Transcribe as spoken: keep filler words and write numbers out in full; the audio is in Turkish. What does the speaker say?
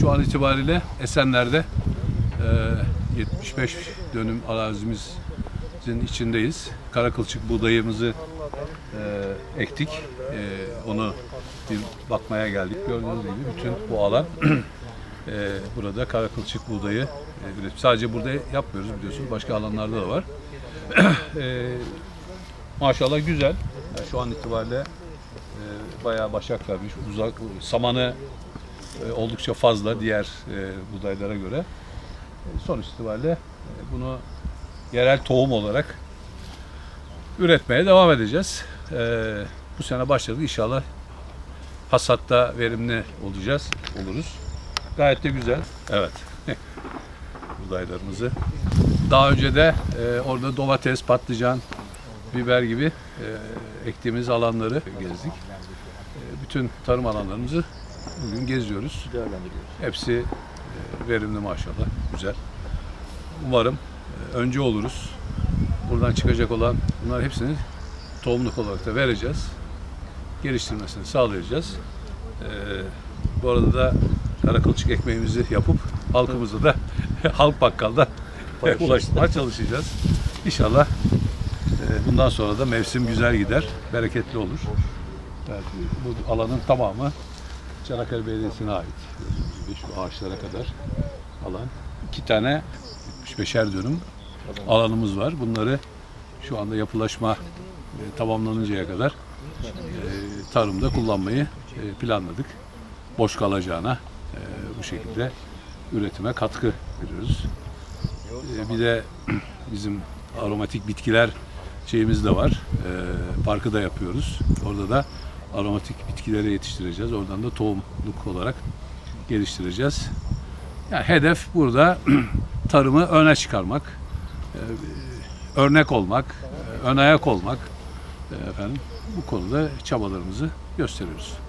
şu an itibariyle Esenler'de e, yetmiş beş dönüm arazimizin içindeyiz. Kara kılçık buğdayımızı e, ektik. E, onu bir bakmaya geldik. Gördüğünüz gibi bütün bu alan e, burada kara kılçık buğdayı e, üretip sadece burada yapmıyoruz biliyorsunuz. Başka alanlarda da var. e, maşallah güzel. Yani şu an itibariyle e, bayağı başak vermiş. Uzak, samanı e, oldukça fazla diğer e, buğdaylara göre. E, sonuç itibariyle e, bunu yerel tohum olarak üretmeye devam edeceğiz. E, bu sene başladık. İnşallah hasatta verimli olacağız, oluruz. Gayet de güzel. Evet. Buğdaylarımızı. Daha önce de e, orada domates, patlıcan, biber gibi e, ektiğimiz alanları gezdik. E, bütün tarım alanlarımızı bugün geziyoruz. Hepsi e, verimli maşallah. Güzel. Umarım e, önce oluruz. Buradan çıkacak olan bunlar hepsini tohumluk olarak da vereceğiz. Geliştirmesini sağlayacağız. E, bu arada da kara kılçık ekmeğimizi yapıp halkımıza da halk bakkalda ulaştırmaya çalışacağız. İnşallah e, bundan sonra da mevsim güzel gider, bereketli olur. Evet, bu alanın tamamı Çanakkale Belediyesi'ne ait. Şu ağaçlara kadar alan. İki tane yetmiş beşer dönüm alanımız var. Bunları şu anda yapılaşma e, tamamlanıncaya kadar e, tarımda kullanmayı e, planladık. Boş kalacağına e, bu şekilde üretime katkı veriyoruz. E, bir de bizim aromatik bitkiler şeyimiz de var. E, parkı da yapıyoruz. Orada da aromatik bitkileri yetiştireceğiz. Oradan da tohumluk olarak geliştireceğiz. Yani hedef burada tarımı öne çıkarmak, e, örnek olmak, e, ön ayak olmak. E, efendim bu konuda çabalarımızı gösteriyoruz.